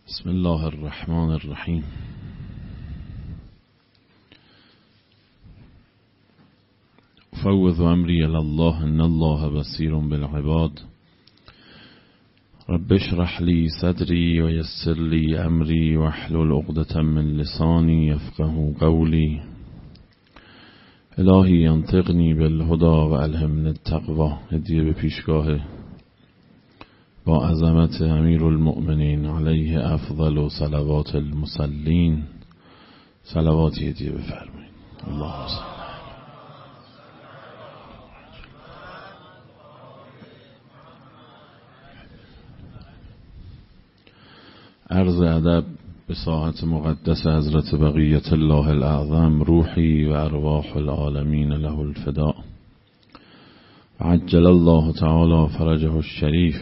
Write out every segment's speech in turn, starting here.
بسم الله الرحمن الرحیم. افوض امری الی الله ان الله بصیر بالعباد. رب اشرح لی صدری و یسر لی امری واحلل عقدة من لسانی یفقهوا قولی. الهی انطقنی بالهدی و الهمنی التقوی. هدیه به پیشگاه با عظمت امیرالمؤمنین علیه افضل صلوات المصلین صلواتی هدیه بفرمایید. اللهم صل. عرض ادب به ساحت مقدس حضرت بقیت الله الاعظم، روحی و ارواح العالمین له الفداء. عجل الله تعالی فرجه الشریف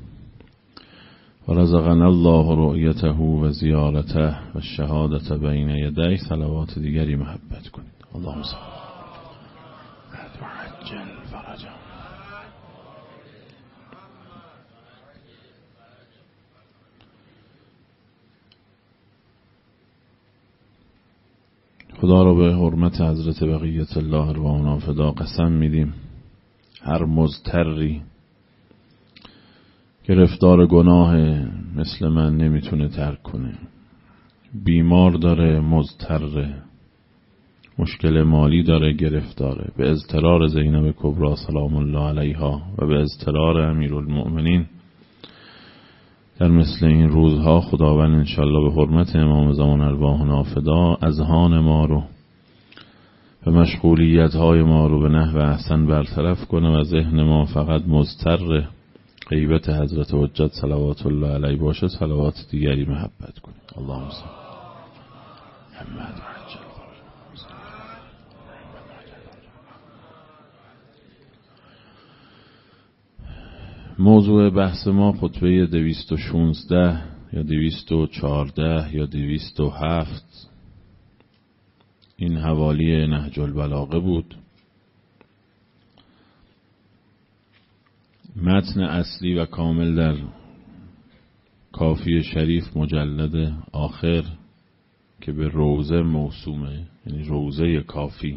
و رزقنا الله رؤیته و زیارته و الشهادة بین یدیه. صلوات دیگری محبت کنید. اللهم صل و عجل فرجه. خدا را به حرمت حضرت بقیت الله ارواحنا فدا قسم میدیم هر مضطری گرفتار گناه مثل من نمیتونه ترک کنه، بیمار داره، مضطره، مشکل مالی داره، گرفتاره، به اضطرار زینب کبری سلام الله علیها و به اضطرار امیرالمؤمنین در مثل این روزها خداوند انشالله به حرمت امام زمان ارواحنا فدا اذهان ما رو و مشغولیت های ما رو به نحو احسن برطرف کنه و ذهن ما فقط مضطر غیبت حضرت حجت صلوات الله علیه باشه. صلوات دیگری محبت کنید. اللهم صل محمد و عجل. موضوع بحث ما خطبه 216 یا 214 یا 207 این حوالی نهج البلاغه بود. متن اصلی و کامل در کافی شریف مجلد آخر که به روضه موسومه، یعنی روضه کافی.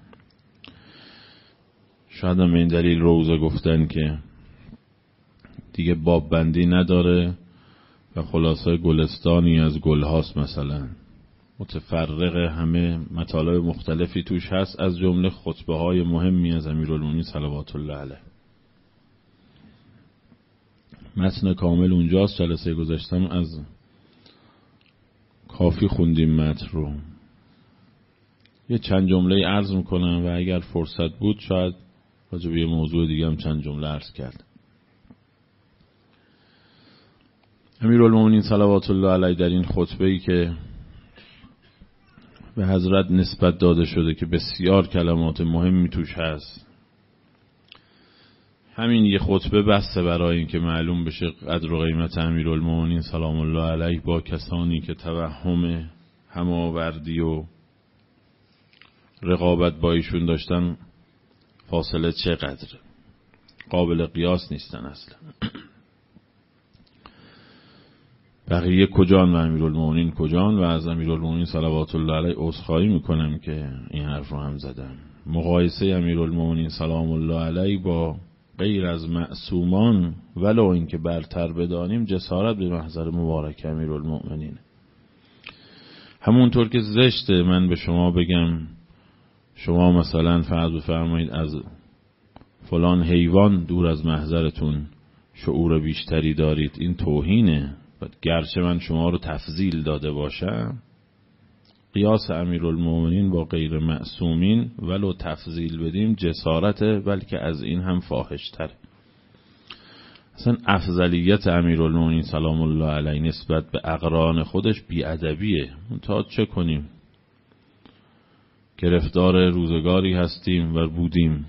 شاید هم این دلیل روضه گفتن که دیگه باب بندی نداره و خلاصه گلستانی از گلهاست، مثلا متفرق، همه مطالب مختلفی توش هست، از جمله خطبه های مهمی از امیرالمومنین صلوات الله علیه. متن کامل اونجاست. جلسه گذاشتم از کافی خوندیم متن رو. یه چند جمله عرض میکنم و اگر فرصت بود شاید راجع به یه موضوع دیگه هم چند جمله عرض کرد. امیرالمومنین صلوات الله علیه در این خطبه‌ای که به حضرت نسبت داده شده که بسیار کلمات مهمی توش هست، همین یه خطبه بسته برای این که معلوم بشه قدر و قیمت امیرالمومنین سلام الله علیه با کسانی که توهم هماوردی و رقابت با ایشون داشتن فاصله چقدر، قابل قیاس نیستن اصلا. بقیه کجان و امیرالمومنین کجان؟ و از امیرالمومنین صلوات الله علیه عذرخواهی میکنم که این حرف رو هم زدم. مقایسه امیرالمومنین سلام الله علیه با غیر از معصومان ولو اینکه برتر بدانیم جسارت به محضر مبارک امیرالمؤمنین. همونطور که زشته من به شما بگم شما مثلا فرض بفرمایید از فلان حیوان دور از محضرتون شعور بیشتری دارید، این توهینه. گرچه من شما رو تفضیل داده باشم، قیاس امیرالمؤمنین با غیر معصومین ولو تفضیل بدیم جسارته، بلکه از این هم فاحش‌تر. اصلا افضلیت امیرالمؤمنین سلام الله علیه نسبت به اقران خودش بی‌ادبیه. منتها چه کنیم؟ گرفتار روزگاری هستیم و بودیم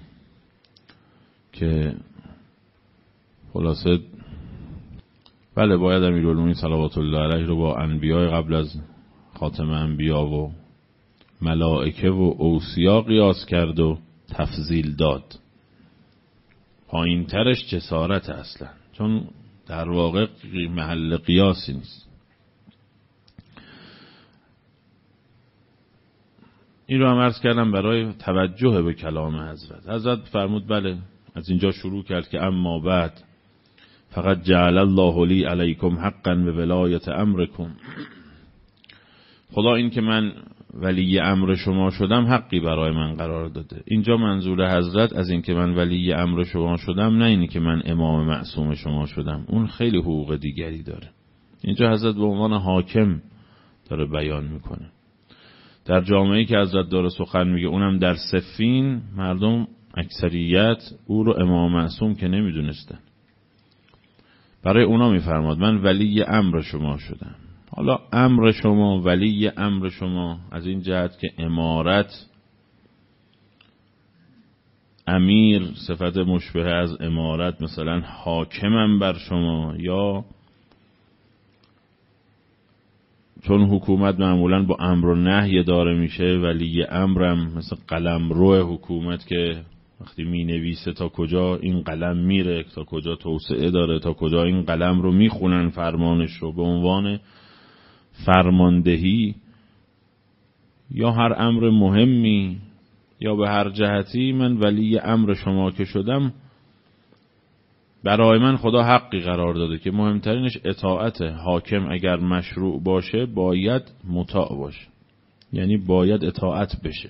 که خلاصه بله باید امیرالمومنین صلوات الله علیه رو با انبیاء قبل از خاتم انبیا و ملائکه و اوصیا قیاس کرد و تفضیل داد. پایین ترش جسارت اصلا، چون در واقع محل قیاسی نیست. این رو هم عرض کردم برای توجه به کلام حضرت فرمود بله، از اینجا شروع کرد که اما بعد فقط جعل الله لی علیکم حقا به ولایت امرکم. خدا این که من ولی امر شما شدم حقی برای من قرار داده. اینجا منظور حضرت از این که من ولی امر شما شدم نه اینی که من امام معصوم شما شدم، اون خیلی حقوق دیگری داره. اینجا حضرت به عنوان حاکم داره بیان میکنه. در جامعه‌ای که حضرت داره سخن میگه، اونم در صفین، مردم اکثریت او رو امام معصوم که نمیدونستن. برای اونا میفرماد من ولی امر شما شدم. حالا امر شما، ولی امر شما، از این جهت که امارت، امیر صفت مشبه از امارت، مثلا حاکمم بر شما، یا چون حکومت معمولا با امر و نهی داره میشه، ولی امرم مثل قلمرو حکومت که وقتی می نویسه تا کجا این قلم میره، تا کجا توسعه داره، تا کجا این قلم رو میخونن فرمانش رو، به عنوان فرماندهی یا هر امر مهمی یا به هر جهتی من ولی امر شما که شدم، برای من خدا حقی قرار داده که مهمترینش اطاعت. حاکم اگر مشروع باشه باید مطاع باشه، یعنی باید اطاعت بشه.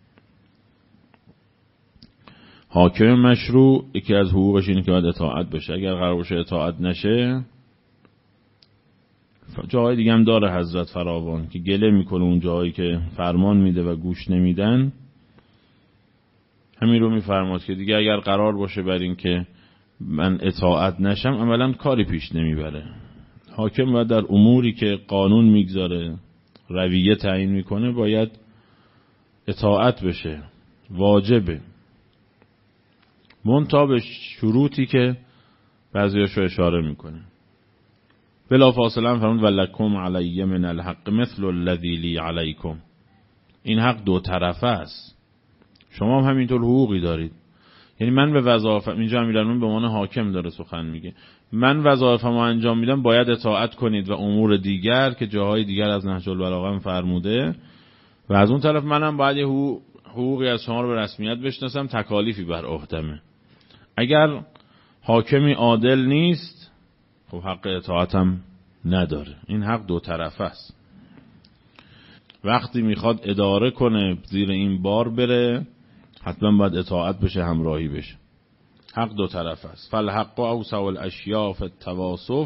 حاکم مشروع یکی از حقوقش اینه که باید اطاعت بشه. اگر قرار باشه اطاعت نشه، جاهای دیگه هم داره حضرت فراوان که گله میکنه اون جایی که فرمان میده و گوش نمیدن. همین رو میفرماد که دیگه اگر قرار باشه بر این که من اطاعت نشم، عملا کاری پیش نمیبره. حاکم باید در اموری که قانون میگذاره، رویه تعیین میکنه، باید اطاعت بشه، واجبه، منتها به شروطی که بعضیاشو اشاره میکنه. بلا فاصله فرمود ولکم علی من الحق مثل الذی لی علیکم. این حق دو طرفه است، شما هم همینطور حقوقی دارید. یعنی من به وظایف، اینجا امیرالمومنین به عنوان حاکم داره سخن میگه، من وظایفمو انجام میدم، باید اطاعت کنید و امور دیگر که جاهای دیگر از نهج البلاغه فرموده، و از اون طرف منم باید حقوقی از شما رو به رسمیت بشناسم، تکالیفی بر عهدمه. اگر حاکمی عادل نیست، خب حق اطاعتم نداره. این حق دو طرفه است. وقتی میخواد اداره کنه، زیر این بار بره، حتما باید اطاعت بشه، همراهی بشه. حق دو طرفه است. فالحق اوسع الاشیاء فی التواصف.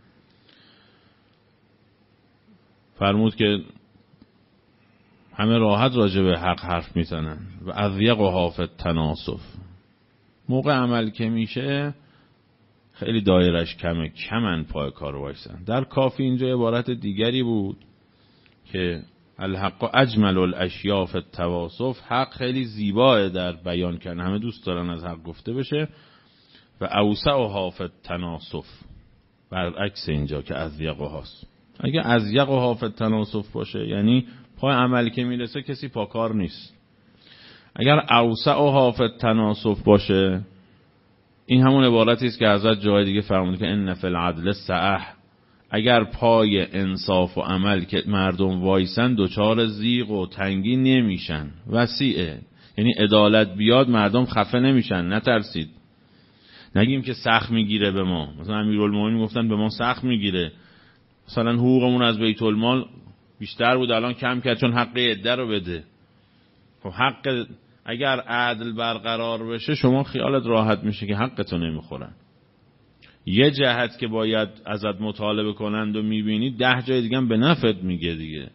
فرمود که همه راحت راجع به حق حرف میزنن و اضیقها فی التناصف. موقع عمل که میشه خیلی دایرش کمن پای کار وایسن. در کافی اینجا عبارت دیگری بود که الحق اجمل الاشیاء فی التواصف. حق خیلی زیباه در بیان کردن، همه دوست دارن از حق گفته بشه. و اوسعها فی التناصف، برعکس اینجا که اضیقهاست. اگه اضیقها فی التناصف باشه یعنی پای عمل که میرسه کسی پاکار نیست. اگر اوسعها فی التناصف باشه، این همون عبارتی است که حضرت جای دیگه فرمود که ان فی العدل سعه. اگر پای انصاف و عمل که مردم وایسن دوچار زیغ و تنگی نمیشن، وسیعه. یعنی عدالت بیاد مردم خفه نمیشن. نترسید، نگیم که سخت میگیره به ما. مثلا امیرالمومنین گفتن به ما سخت میگیره، مثلا حقوقمون از بیت المال بیشتر بود الان کم کرد چون حق عده رو بده. خب حق اگر عدل برقرار بشه شما خیالت راحت میشه که حقتو نمیخورن. یه جهت که باید ازت مطالبه کنند و میبینی 10 جای دیگه هم به نفعت میگه دیگه.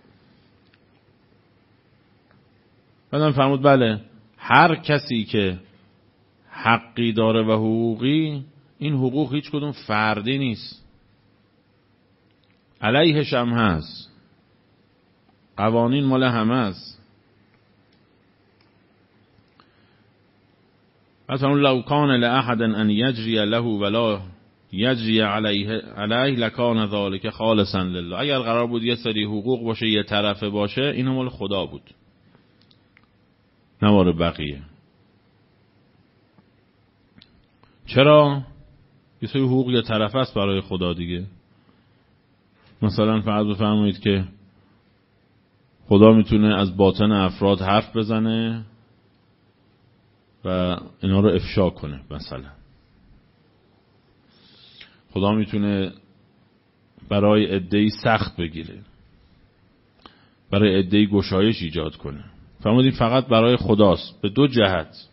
بعدم فرمود بله، هر کسی که حقی داره و حقوقی، این حقوق هیچ کدوم فردی نیست، علیهش هم هست، قوانین مال همه است. مثلا لو کان لاحد ان یجری له ولا یجری علیه لکان ذلک خالصا لله. اگر قرار بود یه سری حقوق باشه یه طرفه باشه، این مال خدا بود، نه مال بقیه. چرا؟ یه سری حقوق یه طرفه است برای خدا دیگه. مثلا فرض بفرمایید که خدا میتونه از باطن افراد حرف بزنه و اینا رو افشا کنه. مثلا خدا میتونه برای عده‌ای سخت بگیره، برای عده‌ای گشایش ایجاد کنه. فرمودیم فقط برای خداست، به دو جهت.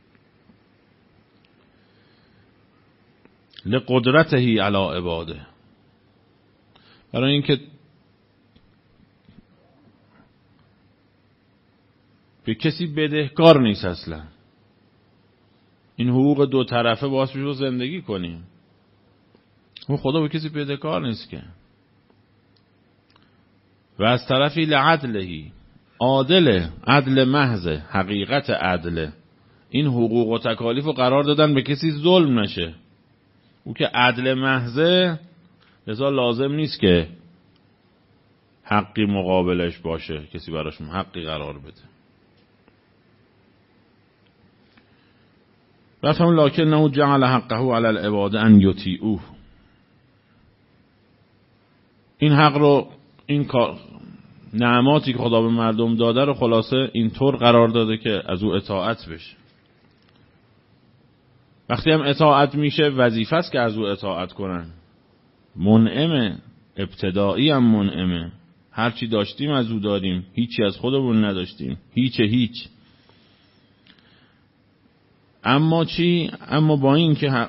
لقدرته علی عباده، برای اینکه به کسی بدهکار نیست. اصلا این حقوق دو طرفه باعث میشه زندگی کنیم. اون خدا به کسی بدهکار نیست که. و از طرفی لعدلهی، عادله، عدل محض، حقیقت عدله. این حقوق و تکالیف رو قرار دادن به کسی ظلم نشه. او که عدل محضه، لذا لازم نیست که حقی مقابلش باشه، کسی براش حقی قرار بده. رفتم لکنه جعل حقه علی العباد ان یطیعوه. این حق رو، این کار نعماتی که خدا به مردم داده رو خلاصه اینطور قرار داده که از او اطاعت بشه. وقتی هم اطاعت میشه وظیفه است که از او اطاعت کنن. منعمه، ابتدایی هم منعمه. هرچی داشتیم از او داریم، هیچی از خودمون نداشتیم، هیچ. اما چی؟ اما با این که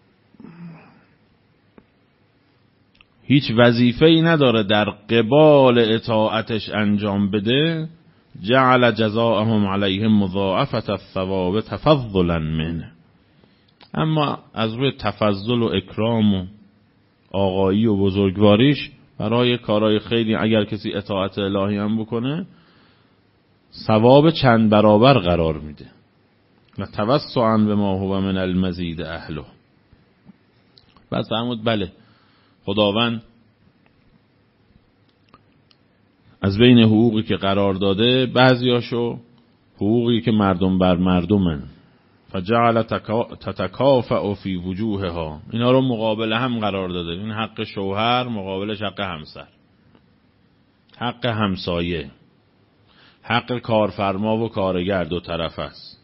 هیچ وظیفه‌ای نداره در قبال اطاعتش انجام بده، جعل جزاءهم علیهم مضاعفة الثواب تفضلا منه. اما از روی تفضل و اکرام و آقایی و بزرگواریش برای کارهای خیلی اگر کسی اطاعت الهی هم بکنه ثواب چند برابر قرار میده. و توسعا به ما هو من المزید اهله. بعد فرمود بله خداوند از بین حقوقی که قرار داده بعضیاشو حقوقی که مردم بر مردمن، فجعل تتکافأ فی وجوهها، اینا رو مقابل هم قرار داده. این حق شوهر مقابلش حق همسر، حق همسایه، حق کارفرما و کارگر، دو طرف است.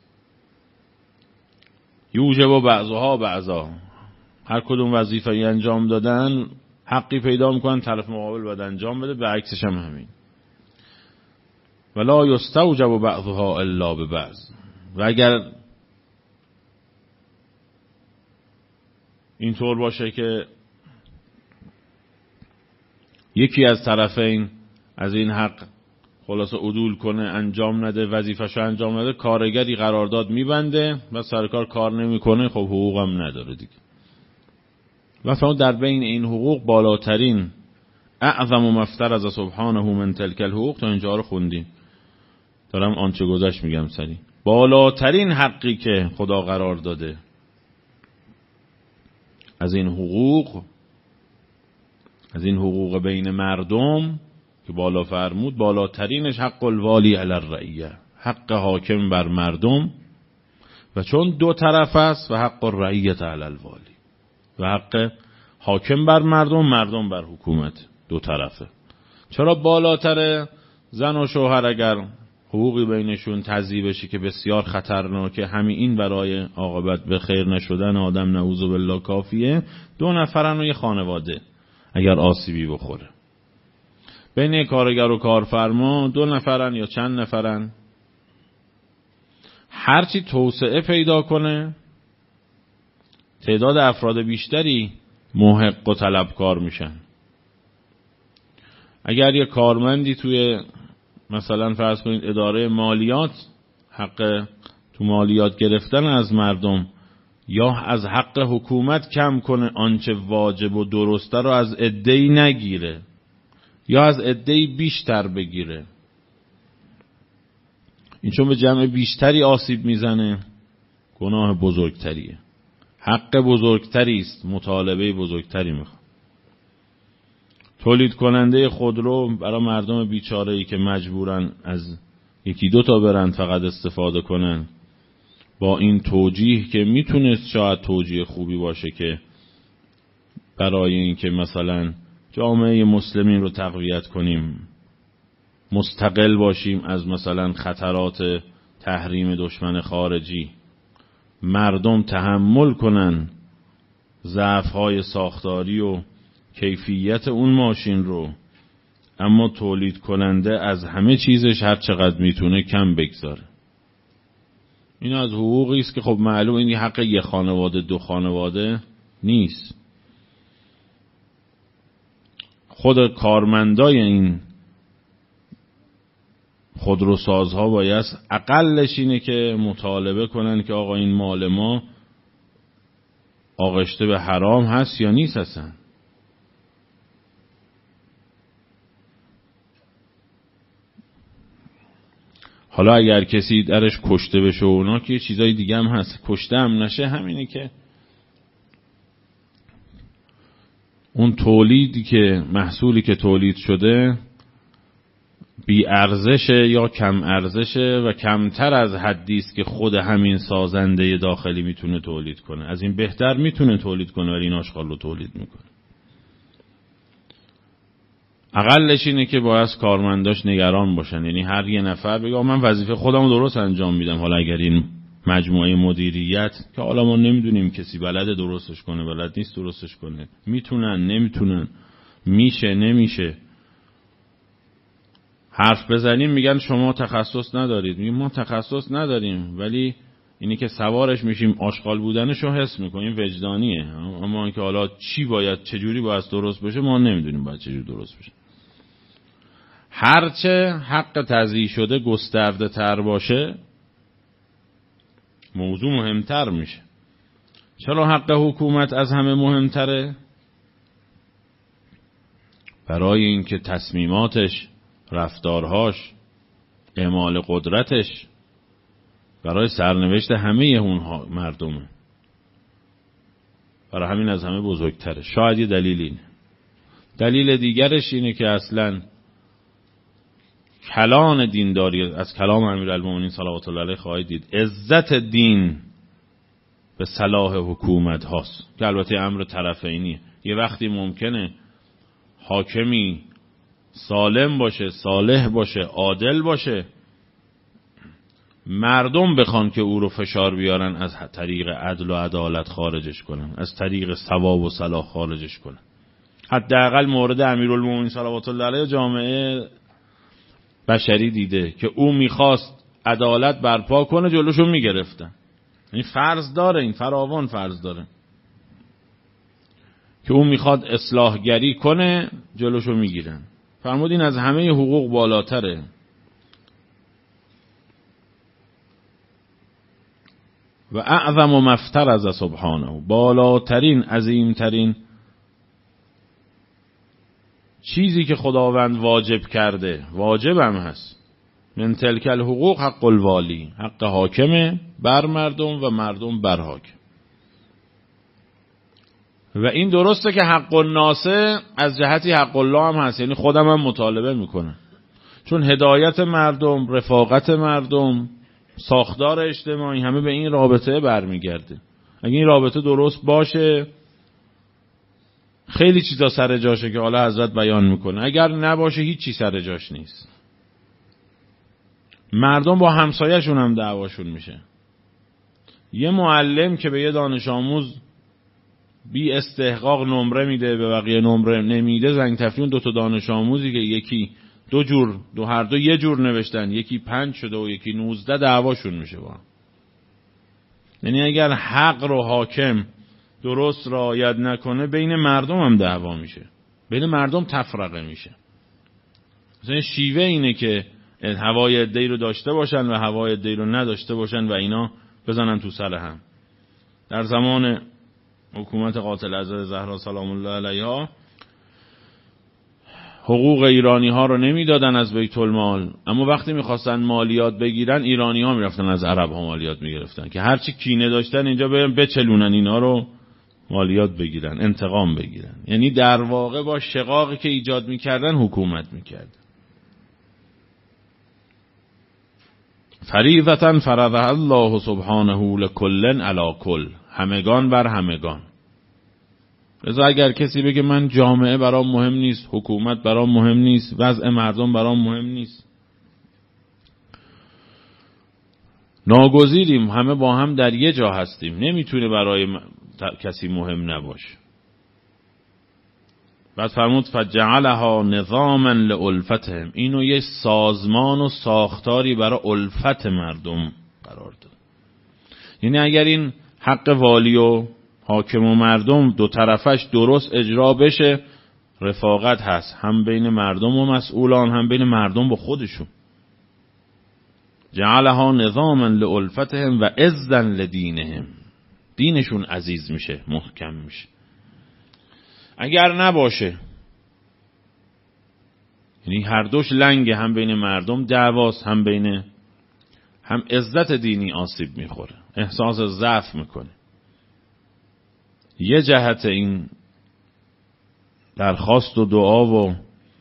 یوجب بعضها بعضا، هر کدوم وظیفه‌ای انجام دادن حقی پیدا میکنن طرف مقابل باید انجام بده، به عکسش هم همین. ولا یستوجب بعضها الا ببعض. و اگر اینطور باشه که یکی از طرفین از این حق خلاصه عدول کنه، انجام نده، وظیفه‌شو انجام نده، کارگری قرارداد میبنده و سرکار کار نمیکنه، خب حقوقم نداره دیگه. و فرمود در بین این حقوق بالاترین، اعظم مفترض سبحانه من تلک الحقوق، تا اینجا رو خوندیم، دارم آنچه گذشت میگم سری. بالاترین حقی که خدا قرار داده از این حقوق، از این حقوق بین مردم که بالا فرمود، بالاترینش حق الوالی علی الرعیه، حق حاکم بر مردم. و چون دو طرف است و حق الرعیه علی الوالی، و حق حاکم بر مردم، مردم بر حکومت، دو طرفه. چرا بالاتره؟ زن و شوهر اگر حقوقی بینشون تضییع بشه که بسیار خطرناکه، همین این برای عاقبت به خیر نشدن آدم نعوذ بالله کافیه. دو نفرن و یه خانواده اگر آسیبی بخوره، بین کارگر و کارفرما دو نفرن یا چند نفرن، هرچی توسعه پیدا کنه تعداد افراد بیشتری محق و طلبکار میشن. اگر یه کارمندی توی مثلا فرض کنید اداره مالیات حق تو مالیات گرفتن از مردم یا از حق حکومت کم کنه، آنچه واجب و درسته رو از عده‌ای نگیره یا از عده‌ای بیشتر بگیره، این چون به جمع بیشتری آسیب میزنه گناه بزرگتریه، حق بزرگتری است، مطالبه بزرگتری میخواد. تولید کننده خودرو برای مردم بیچاره‌ای که مجبورن از یکی دو تا برن فقط استفاده کنن، با این توجیه که میتونست شاید توجیه خوبی باشه که برای این که مثلا جامعه مسلمین رو تقویت کنیم مستقل باشیم از مثلا خطرات تحریم دشمن خارجی، مردم تحمل کنن ضعف‌های ساختاری و کیفیت اون ماشین رو، اما تولید کننده از همه چیزش هر چقدر میتونه کم بگذاره. این از حقوقی است که خب معلوم این حق یه خانواده دو خانواده نیست. خود کارمندای این خودروسازها باید اقلش اینه که مطالبه کنن که آقا این مال ما آغشته به حرام هست یا نیست اصلا. حالا اگر کسی درش کشته بشه و اونا که چیزای دیگه هم هست، کشته هم نشه، همینه که اون تولیدی که محصولی که تولید شده بی ارزشه یا کم ارزشه و کمتر از حدی است که خود همین سازنده داخلی میتونه تولید کنه. از این بهتر میتونه تولید کنه ولی این آشغال رو تولید میکنه. اقلش اینه که باید کارمنداش نگران باشن، یعنی هر یه نفر بگه من وظیفه خودم رو درست انجام میدم. حالا اگر این مجموعه مدیریت که حالا ما نمیدونیم کسی بلد درستش کنه بلد نیست درستش کنه، میتونن نمیتونن، میشه نمیشه، حرف بزنیم میگن شما تخصص ندارید، میگیم ما تخصص نداریم ولی اینی که سوارش میشیم آشغال بودنشو حس میکنیم، وجدانیه. اما اینکه حالا چی باید چجوری باید درست بشه ما نمیدونیم باید چجوری درست بشه. هرچه حق تضییع شده گسترده تر باشه موضوع مهمتر میشه. چرا حق حکومت از همه مهمتره؟ برای اینکه تصمیماتش، رفتارهاش، اعمال قدرتش برای سرنوشت همه اون مردمه. برای همین از همه بزرگتره. شاید یه دلیل اینه. دلیل دیگرش اینه که اصلا کلان دینداری از کلام امیرالمومنین صلوات الله علیه خواهید دید عزت دین به صلاح حکومت هاست که البته امر طرفینیه. یه وقتی ممکنه حاکمی سالم باشه، صالح باشه، عادل باشه، مردم بخوان که او رو فشار بیارن از طریق عدل و عدالت خارجش کنن، از طریق ثواب و صلاح خارجش کنن. حداقل مورد امیرالمومنین صلوات الله علیه جامعه بشری دیده که او میخواست عدالت برپا کنه جلوشو میگرفتن. یعنی فرض داره، این فراوان فرض داره که او میخواد اصلاحگری کنه جلوشو میگیرن. فرمودین از همه حقوق بالاتره. و اعظم مفتر از سبحانه، بالاترین عظیمترین چیزی که خداوند واجب کرده، واجب هم هست، من تلک الحقوق حق الوالی، حق حاکمه بر مردم و مردم بر حاکم. و این درسته که حق الناسه از جهتی حق الله هم هست، یعنی خودم هم مطالبه میکنم، چون هدایت مردم، رفاقت مردم، ساختار اجتماعی همه به این رابطه برمیگرده. اگه این رابطه درست باشه خیلی چیزا سر جاشه که حالا حضرت بیان میکنه، اگر نباشه هیچ چی سر جاش نیست. مردم با همسایه‌شون هم دعواشون میشه. یه معلم که به یه دانش آموز بی استحقاق نمره میده به بقیه نمره نمیده، زنگ تفریح دو تا دانش آموزی که یکی هر دو یه جور نوشتن، یکی 5 شده و یکی 19، دعواشون میشه با هم. یعنی اگر حق رو حاکم درست رعایت نکنه بین مردم هم دعوا میشه، بین مردم تفرقه میشه. مثلا شیوه اینه که هوای عده‌ای رو داشته باشن و هوای عده‌ای رو نداشته باشن و اینا بزنن تو سر هم. در زمان حکومت قاتل حضرت زهرا سلام الله علیها حقوق ایرانی ها رو نمیدادن از بیت المال، اما وقتی میخواستن مالیات بگیرن ایرانی ها میرفتن از عرب ها مالیات میگرفتن که هرچی کینه داشتن اینجا برن بچلونن اینا رو مالیات بگیرن، انتقام بگیرن. یعنی در واقع با شقاقی که ایجاد میکردن حکومت میکرد. فریضة فرضها الله سبحانه لکل علی کل، همگان بر همگان. لذا اگر کسی بگه من جامعه برام مهم نیست، حکومت برام مهم نیست، وضع مردم برام مهم نیست، ناگزیریم، همه با هم در یه جا هستیم، نمیتونه برای کسی مهم نباشه. بعد فرمود فجعلها نظاما لالفتهم، اینو یه سازمان و ساختاری برای الفت مردم قرار داد. یعنی اگر این حق والی و حاکم و مردم دو طرفش درست اجرا بشه، رفاقت هست هم بین مردم و مسئولان، هم بین مردم با خودشون. جعلها نظاما لالفتهم و عزا لدینهم، دینشون عزیز میشه، محکم میشه. اگر نباشه، یعنی هر دوش لنگه، هم بین مردم دعواست، هم عزت دینی آسیب میخوره، احساس ضعف میکنه. یه جهت این درخواست و دعا و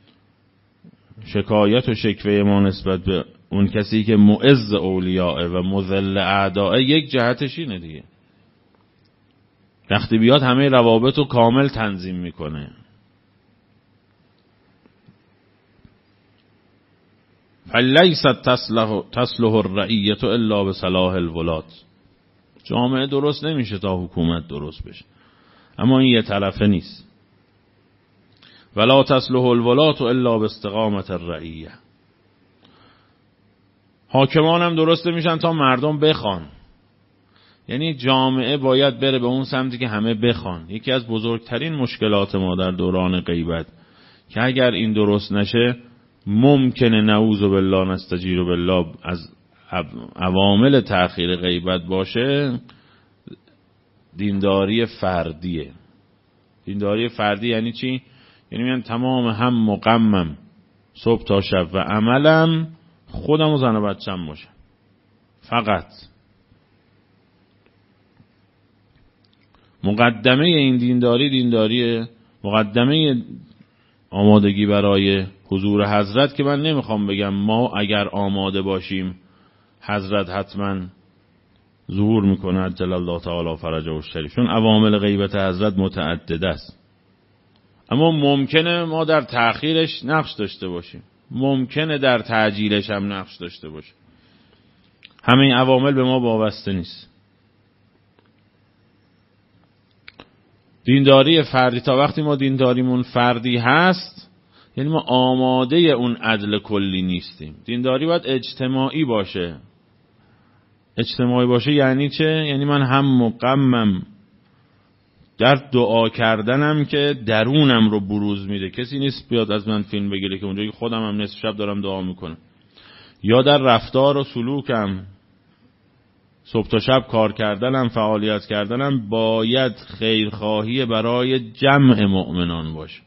شکایت و شکوه ما نسبت به اون کسی که معز اولیاء و مذل اعداء، یک جهتش اینه دیگه، وقتی بیاد همه روابط رو کامل تنظیم میکنه. فلیست تصلح الرعیة الا بصلاح الولاة، جامعه درست نمیشه تا حکومت درست بشه، اما این یه طرفه نیست. ولا تصلح الولاة الا باستقامة الرعیة، حاکمان هم درست نمیشن تا مردم بخوان. یعنی جامعه باید بره به اون سمتی که همه بخوان. یکی از بزرگترین مشکلات ما در دوران غیبت که اگر این درست نشه ممکنه نعوذ بالله نستجیر بالله از عوامل تأخیر غیبت باشه، دینداری فردیه. دینداری فردی یعنی چی؟ یعنی من تمام هم مقمم صبح تا شب و عملم خودم و زن و بچم باشه فقط. مقدمه این دینداری مقدمه آمادگی برای حضور حضرت، که من نمیخوام بگم ما اگر آماده باشیم حضرت حتما ظهور میکنه عجل الله تعالی فرجه و شریف، چون عوامل غیبت حضرت متعدد است. اما ممکنه ما در تأخیرش نقش داشته باشیم، ممکنه در تعجیلش هم نقش داشته باشیم. همه این عوامل به ما وابسته نیست. دینداری فردی، تا وقتی ما دینداریمون فردی هست یعنی ما آماده اون عدل کلی نیستیم. دینداری باید اجتماعی باشه. اجتماعی باشه یعنی چه؟ یعنی من هم مقمم در دعا کردنم که درونم رو بروز میده. کسی نیست بیاد از من فیلم بگیره که اونجایی خودم هم نصف شب دارم دعا میکنم. یا در رفتار و سلوکم، صبح تا شب کار کردنم، فعالیت کردنم باید خیرخواهی برای جمع مؤمنان باشه.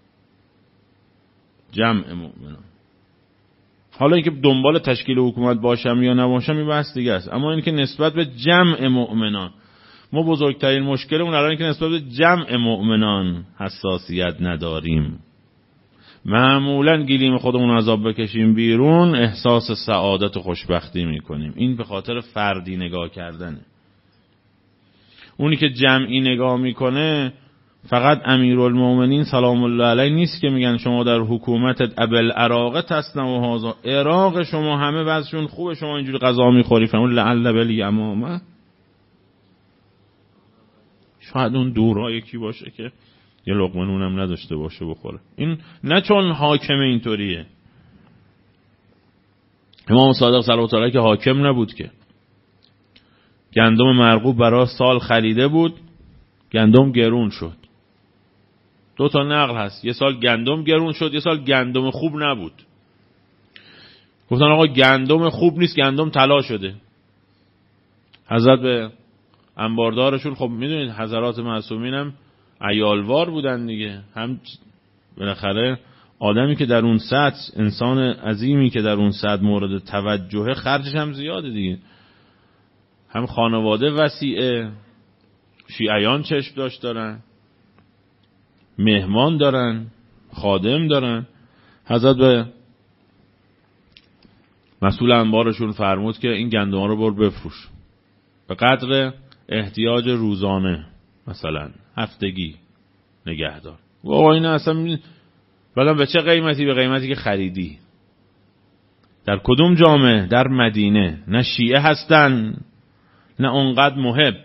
جمع مؤمنان. حالا اینکه دنبال تشکیل حکومت باشم یا نباشم این بحث دیگه است، اما اینکه نسبت به جمع مؤمنان، ما بزرگترین مشکلمون الان اینکه نسبت به جمع مؤمنان حساسیت نداریم. معمولا گلیم خودمون عذاب بکشیم بیرون، احساس سعادت و خوشبختی میکنیم. این به خاطر فردی نگاه کردنه. اونی که جمعی نگاه میکنه فقط امیرالمومنین سلام الله علیه نیست که میگن شما در حکومتت ابل عراق تصنع و هازا، عراق شما همه وضعشون خوبه، شما اینجوری غذا میخوری، فهمون لعل بلی امامه. شاید اون دورا یکی باشه که یه لقمه نونم نداشته باشه بخوره. این نه چون حاکم اینطوریه. امام صادق صلوات الله علیه که حاکم نبود که گندم مرغوب برای سال خریده بود، گندم گرون شد. دو تا نقل هست، یه سال گندم گرون شد، یه سال گندم خوب نبود. گفتن آقا گندم خوب نیست، گندم طلا شده. حضرت به انباردارشون، خب میدونید حضرات معصومین هم عیالوار بودن دیگه، هم بالاخره آدمی که در اون سطح، انسان عظیمی که در اون سطح مورد توجهه، خرجش هم زیاده دیگه. هم خانواده وسیعه، شیعیان چشم داشت دارن، مهمان دارن، خادم دارن. حضرت به مسئول انبارشون فرمود که این گندم ها رو بر بفروش به قدر احتیاج روزانه، مثلا هفتگی نگهدار. بابا این اصلا بعدم به چه قیمتی؟ به قیمتی که خریدی. در کدوم جامعه؟ در مدینه. نه شیعه هستن نه اونقدر محب.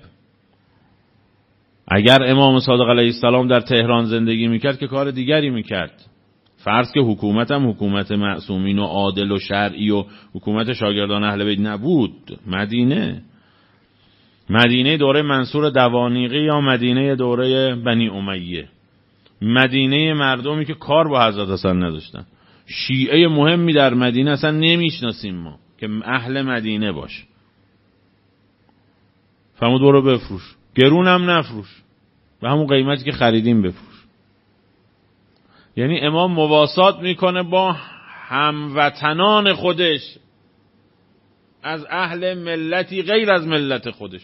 اگر امام صادق علیه السلام در تهران زندگی میکرد که کار دیگری میکرد. فرض که حکومت هم حکومت معصومین و عادل و شرعی و حکومت شاگردان اهل بیت نبود. مدینه دوره منصور دوانیقی یا مدینه دوره بنی امیه، مدینه مردمی که کار با حضرت حسن نداشتن. شیعه مهمی در مدینه اصلا نمیشناسیم ما که اهل مدینه باشه. فرمود برو بفروش، گرونم نفروش، به همون قیمتی که خریدیم بفروش. یعنی امام مواسات میکنه با هموطنان خودش از اهل ملتی غیر از ملت خودش.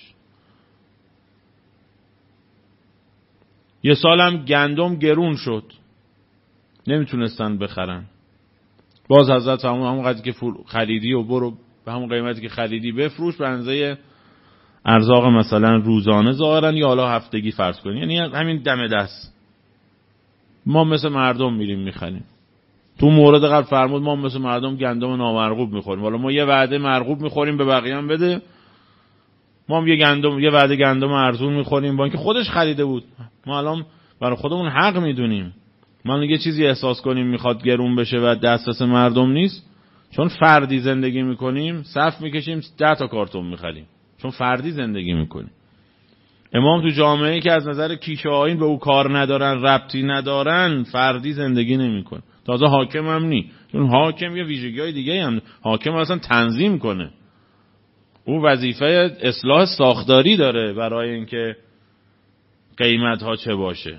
یه سالم گندم گرون شد، نمیتونستن بخرن. باز حضرت همون قدری که خریدی و برو به همون قیمتی که خریدی بفروش، به اندازه ارزاق مثلا روزانه ظاهرا یا حالا هفتگی فرض کنی، یعنی همین دم دست. ما مثل مردم میریم میخریم. تو مورد قبل فرمود ما مثل مردم گندم نامرغوب میخوریم. حالا ما یه وعده مرغوب میخوریم به بقیه هم بده، ما هم یه وعده گندم ارزون میخوریم با اینکه خودش خریده بود. ما الان برای خودمون حق میدونیم. ما یه چیزی احساس کنیم میخواد گرون بشه و دسترس مردم نیست، چون فردی زندگی میکنیم صف میکشیم 10 تا کارتون میخریم، چون فردی زندگی میکنیم. امام تو جامعه‌ای که از نظر کیشه آیین به او کار ندارن، ربطی ندارن، فردی زندگی نمیکنه. تازه حاکم هم نی، چون حاکم یه ویژگی‌های دیگه هم، حاکم اصلا تنظیم کنه. او وظیفه اصلاح ساختاری داره برای اینکه قیمت‌ها چه باشه.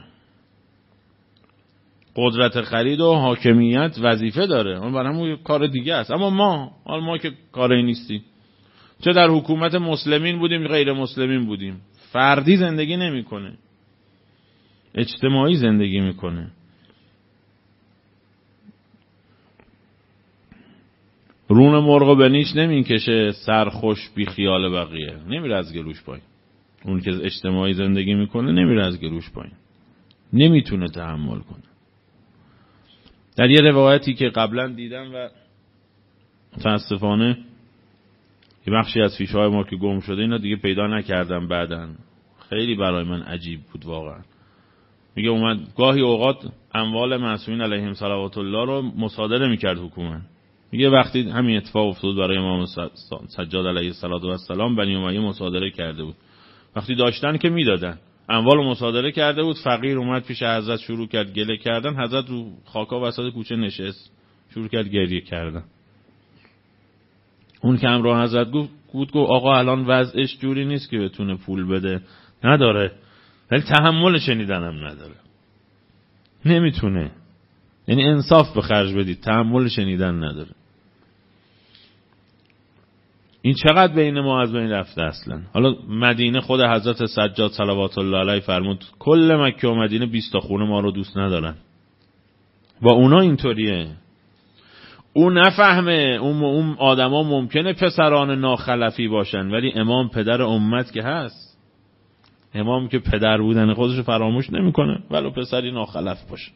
قدرت خرید و حاکمیت وظیفه داره، اون برای همون کار دیگه است. اما ما که کاری نیستیم، چه در حکومت مسلمین بودیم غیر مسلمین بودیم، فردی زندگی نمیکنه، اجتماعی زندگی میکنه. رون مرغ به نیش نمیکشه، سرخوش بی خیال بقیه، نمیره از گلوش پایین. اون که اجتماعی زندگی میکنه نمیره از گلوش پایین، نمیتونه تحمل کنه. در یه روایتی که قبلا دیدم و متاسفانه یه بخشی از فیشهای ما که گم شده اینا دیگه پیدا نکردم بعداً، خیلی برای من عجیب بود واقعا. میگه اومد گاهی اوقات اموال معصومین علیهم صلوات الله رو مصادره میکرد حکومت. میگه وقتی همین اتفاق افتاد برای امام سجاد علیه السلام، بنی امیه مصادره کرده بود. وقتی داشتن که میدادن، اموال مصادره کرده بود، فقیر اومد پیش حضرت شروع کرد گله کردن، حضرت رو خاکا وسط کوچه نشست شروع کرد گریه کردن. اون که همراه حضرت گفت آقا الان وضعش جوری نیست که بتونه پول بده، نداره، ولی تحمل شنیدنم نداره، نمیتونه. یعنی انصاف به خرج بدید، تحمل شنیدن نداره. این چقدر بین ما از بین رفته اصلا. حالا مدینه خود حضرت سجاد صلوات الله علیه فرمود کل مکه و مدینه 20 تا خونه ما رو دوست ندارن. با اونا اینطوریه. اون نفهمه، اون آدما ممکنه پسران ناخلفی باشن، ولی امام پدر امت که هست، امام که پدر بودن خودش فراموش نمیکنه ولو پسری ناخلف باشه.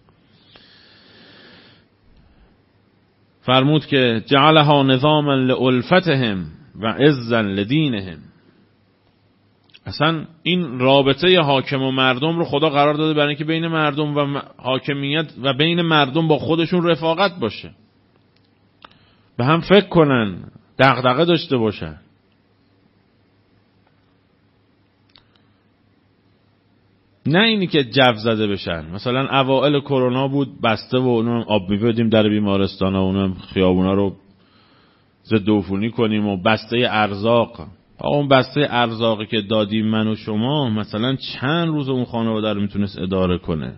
فرمود که جعلها نظاما لالفتهم و عزا لدینهم. اصلا این رابطه حاکم و مردم رو خدا قرار داده برای اینکه بین مردم و حاکمیت و بین مردم با خودشون رفاقت باشه، به هم فکر کنن، دغدغه داشته باشن. نه اینی که جو زده بشن. مثلا اوائل کرونا بود، بسته و اونم آب می‌بدیم در بیمارستان ها، اونم خیابونا رو ضد عفونی کنیم و بسته ارزاق. اون بسته ارزاقی که دادیم من و شما مثلا چند روز اون خانواده رو میتونست اداره کنه؟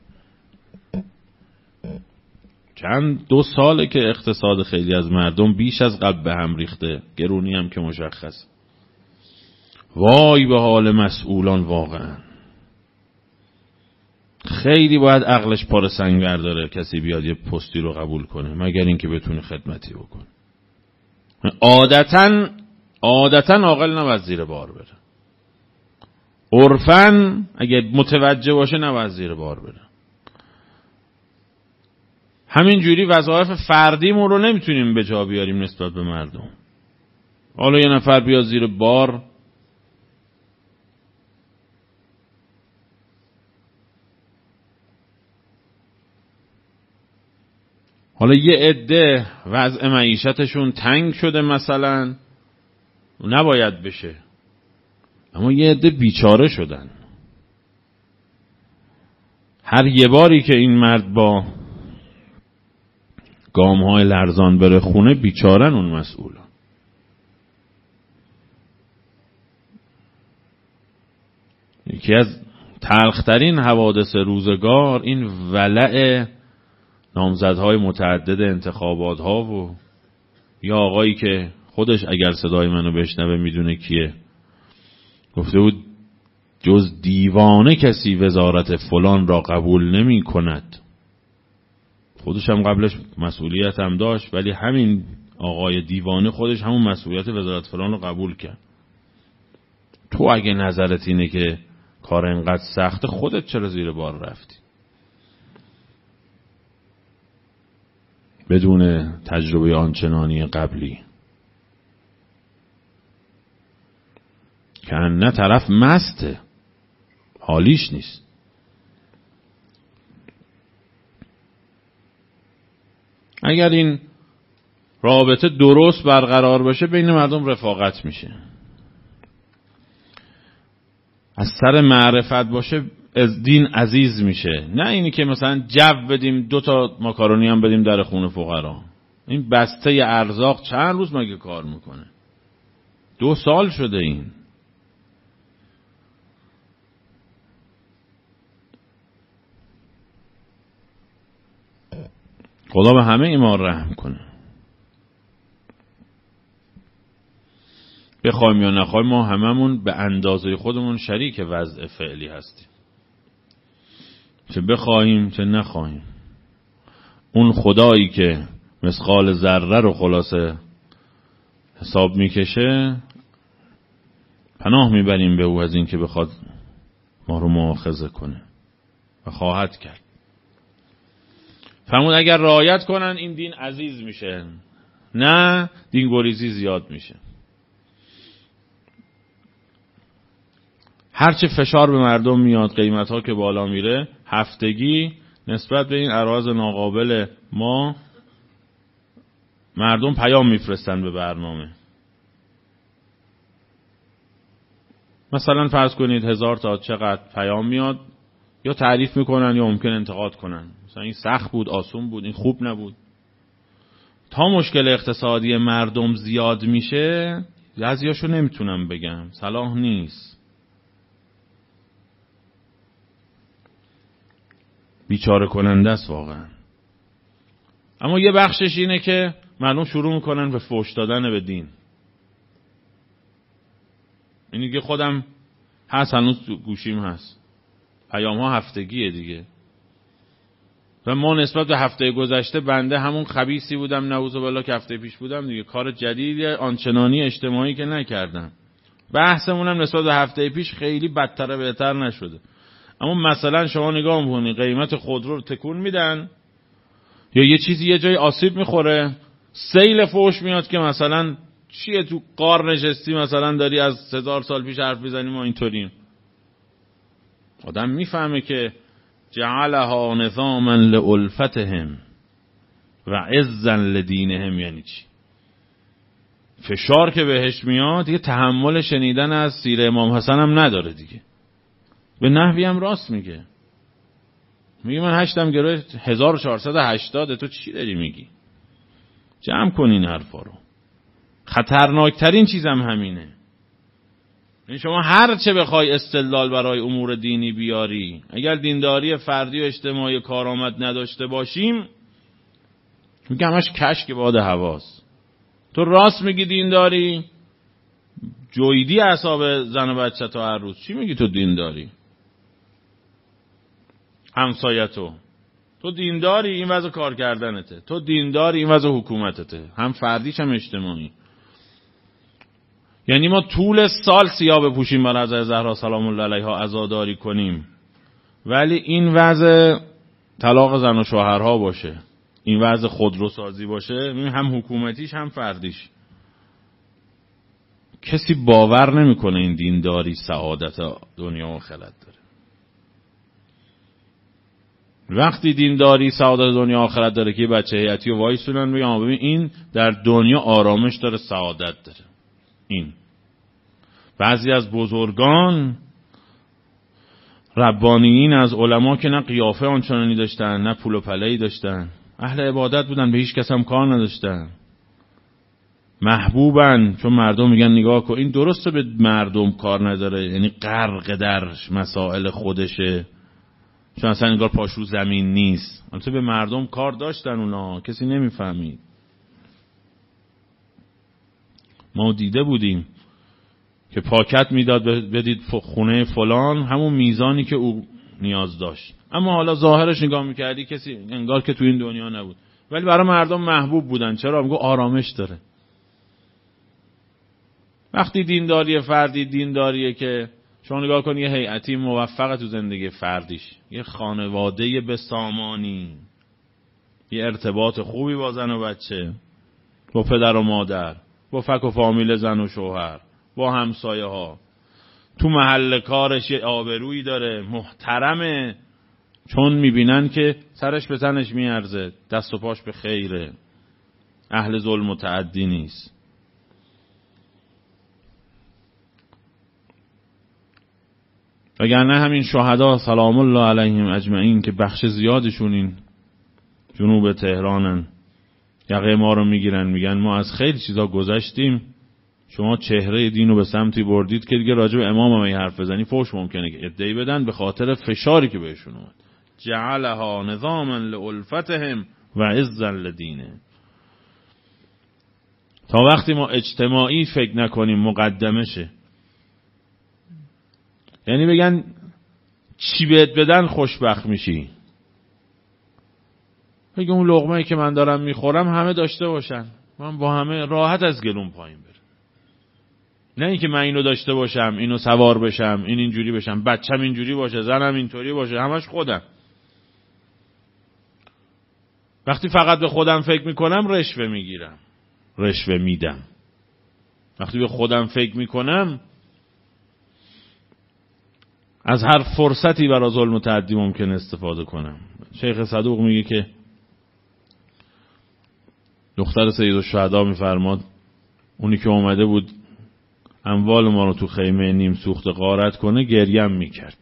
2 ساله که اقتصاد خیلی از مردم بیش از قبل به هم ریخته، گرونی هم که مشخص. وای به حال مسئولان، واقعا خیلی باید عقلش پاره سنگ برداره کسی بیاد یه پستی رو قبول کنه، مگر اینکه بتونه خدمتی بکنه. عادتاً عاقل نباید زیر بار بره. عرفاً اگه متوجه باشه نباید زیر بار بره. همین جوری وظایف فردیمون رو نمیتونیم به جا بیاریم نسبت به مردم. حالا یه نفر بیاد زیر بار، حالا یه عده وضع معیشتشون تنگ شده مثلا، نباید بشه، اما یه عده بیچاره شدن. هر یه باری که این مرد با گام‌های لرزان بره خونه، بیچارن اون مسئولا. یکی از تلخترین حوادث روزگار این ولع نامزدهای متعدد انتخابات ها و یا آقایی که خودش اگر صدای منو بشنوه میدونه کیه، گفته بود جز دیوانه کسی وزارت فلان را قبول نمی کند. خودش هم قبلش مسئولیت هم داشت، ولی همین آقای دیوانه خودش همون مسئولیت وزارت فلان رو قبول کرد. تو اگه نظرت اینه که کار اینقدر سخته، خودت چرا زیر بار رفتی؟ بدون تجربه آنچنانی قبلی که نه طرف مسته، حالیش نیست. اگر این رابطه درست برقرار بشه، بین مردم رفاقت میشه. از سر معرفت باشه، از دین عزیز میشه. نه اینی که مثلا جو بدیم 2 ماکارونی هم بدیم در خونه فقرا. این بسته ارزاق چند روز مگه کار میکنه؟ 2 سال شده این. خدا به همه ما رحم کنه. بخوایم یا نخوایم، ما هممون به اندازه خودمون شریک وضع فعلی هستیم، چه بخوایم چه نخوایم. اون خدایی که مثقال ذره رو خلاصه حساب میکشه، پناه میبریم به او از این که بخواد ما رو مؤاخذه کنه و خواهد کرد. فرمود اگر رعایت کنن این دین عزیز میشه، نه دین گریزی زیاد میشه. هرچه فشار به مردم میاد، قیمت ها که بالا میره، هفتگی نسبت به این اراز ناقابل ما مردم پیام میفرستن به برنامه. مثلا فرض کنید 1000 تا چقدر پیام میاد، یا تعریف میکنن یا ممکن انتقاد کنن. مثلا این سخت بود، آسون بود، این خوب نبود. تا مشکل اقتصادی مردم زیاد میشه، بعضیاشو نمیتونم بگم، صلاح نیست، بیچاره کننده است واقعا. اما یه بخشش اینه که مردم شروع میکنن به فحش دادن به دین. اینی که خودم هست، هنوز گوشیم هست، پیام ها هفتگیه دیگه. و ما نسبت به هفته گذشته، بنده همون خبیثی بودم نعوذ بالله که هفته پیش بودم دیگه. کار جدیدی آنچنانی اجتماعی که نکردم. بحثمون هم نسبت به هفته پیش خیلی بدتر بهتر نشده. اما مثلا شما نگاه می‌کنی قیمت خودرو رو تکون میدن، یا یه چیزی یه جای آسیب میخوره، سیل فحش میاد که مثلا چیه تو غار نشستی، مثلا داری از 1000 سال پیش حرف میزنی، ما اینطوریم. آدم میفهمه که جعلها نظاما لألفتهم و عزا لدینهم یعنی چی. فشار که بهش میاد دیگه تحمل شنیدن از سیره امام حسن هم نداره دیگه. به نحوی هم راست میگه. میگه من 8 گروه 1480، تو چی داری میگی؟ جمع کن این حرفا رو. خطرناکترین چیزم همینه. یعنی شما هر چه بخوای استدلال برای امور دینی بیاری، اگر دینداری فردی و اجتماعی کارآمد نداشته باشیم، میگم همش کشک باد هواست. تو راست میگی دینداری، جویدی اعصاب زن و بچه تا هر روز. چی میگی تو دینداری؟ همسایتو تو دینداری، این وضع کار کردنته. تو دینداری، این وضع حکومتته، هم فردیش هم اجتماعی. یعنی ما طول سال سیاه بپوشیم برای حضرت زهرا سلام الله علیها عزاداری کنیم، ولی این وضع طلاق زن و شوهرها باشه، این وضع خودروسازی باشه، هم حکومتیش هم فردیش، کسی باور نمیکنه این دینداری سعادت دنیا و آخرت داره. وقتی دینداری سعادت دنیا و آخرت داره که بچه هیئتی و وایسونن بگم ببین این در دنیا آرامش داره، سعادت داره. این بعضی از بزرگان ربانیین از علما که نه قیافه آنچنانی داشتن، نه پول و پله‌ای داشتن، اهل عبادت بودن، به هیچ کس هم کار نداشتن، محبوبن، چون مردم میگن نگاه کن این درسته به مردم کار نداره، یعنی غرق در مسائل خودشه، چون اصلا انگار پاش رو زمین نیست. البته به مردم کار داشتن اونا، کسی نمیفهمید. ما دیده بودیم که پاکت میداد بدید خونه فلان همون میزانی که او نیاز داشت، اما حالا ظاهرش نگاه میکردی کسی انگار که تو این دنیا نبود، ولی برای مردم محبوب بودن. چرا؟ میگه آرامش داره. وقتی دینداری فردی دینداریه که شما نگاه کن یه هیئتی موفق تو زندگی فردیش، یه خانواده بسامانی، یه ارتباط خوبی با زن و بچه، با پدر و مادر، با فک و فامیل زن و شوهر، با همسایه ها، تو محل کارش یه آبرویی داره، محترمه، چون میبینن که سرش به تنش میارزه، دست و پاش به خیره، اهل ظلم و تعدی نیست. وگرنه همین شهدا سلام الله علیهم اجمعین که بخش زیادشون این جنوب تهرانن، یقه ما رو میگیرن، میگن ما از خیلی چیزا گذشتیم، شما چهره دین رو به سمتی بردید که دیگه راجع به امام هم این حرف بزنی فوش ممکنه که ادعی بدن به خاطر فشاری که بهشون اومد. جعلها نظاما لالفتهم و عزا لدینه. تا وقتی ما اجتماعی فکر نکنیم مقدمشه، یعنی بگن چی بهت بدن خوشبخت میشی، بگم اون لقمه‌ای که من دارم میخورم همه داشته باشن، من با همه راحت از گلوم پایین برم، نه اینکه من اینو داشته باشم، اینو سوار بشم، اینجوری بشم، بچم اینجوری باشه، زنم اینطوری باشه، همش خودم. وقتی فقط به خودم فکر میکنم رشوه میگیرم، رشوه میدم. وقتی به خودم فکر میکنم از هر فرصتی برای ظلم و تعدی ممکن استفاده کنم. شیخ صدوق میگه که دختر سیدالشهدا میفرماد اونی که اومده بود اموال ما رو تو خیمه نیم سوخته غارت کنه گریم میکرد.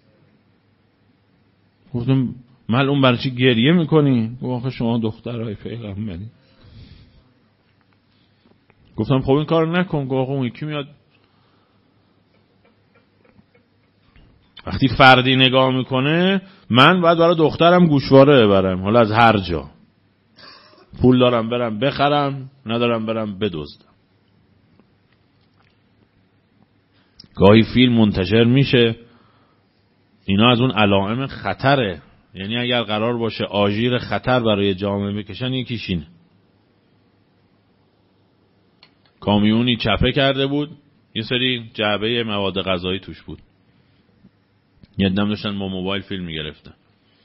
گفتم ملعون برای چی گریه میکنی؟ گفت آخه شما دخترهای پیغمبری. گفتم خب این کار نکن. گفت اون یکی میاد وقتی فردی نگاه میکنه من باید برای دخترم گوشواره ببرم، حالا از هر جا پول دارم برم بخرم، ندارم برم بدزدم. گاهی فیلم منتشر میشه، اینا از اون علائم خطره، یعنی اگر قرار باشه آژیر خطر برای جامعه بکشن یکیش اینه. کامیونی چپه کرده بود، یه سری جعبه مواد غذایی توش بود، یه دم داشتن با موبایل فیلم میگرفتن.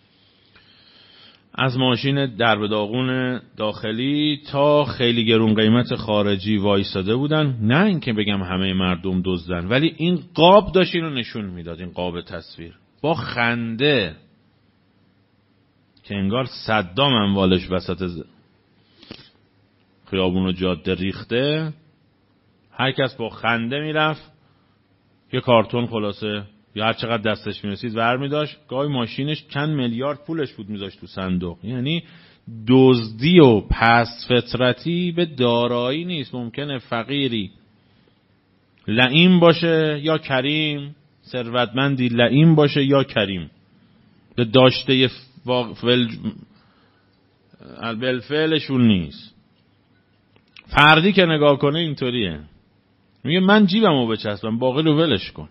از ماشین درب داغون داخلی تا خیلی گرون قیمت خارجی وایساده بودن، نه اینکه بگم همه مردم دزدن، ولی این قاب داشت اینو نشون میداد، این قاب تصویر با خنده که انگار صدام اموالش وسط خیابون و جاده ریخته، هر کس با خنده میرفت یه کارتون خلاصه یا هر چقدر دستش میرسید ور میداشت. گاهی ماشینش چند میلیارد پولش بود میذاشت تو صندوق. یعنی دزدی و پس فطرتی به دارایی نیست. ممکنه فقیری لئیم باشه یا کریم، ثروتمندی لئیم باشه یا کریم، به داشته بالفعلشون نیست. فردی که نگاه کنه اینطوریه، میگه من جیبمو بچسبم باقی رو ولش کن.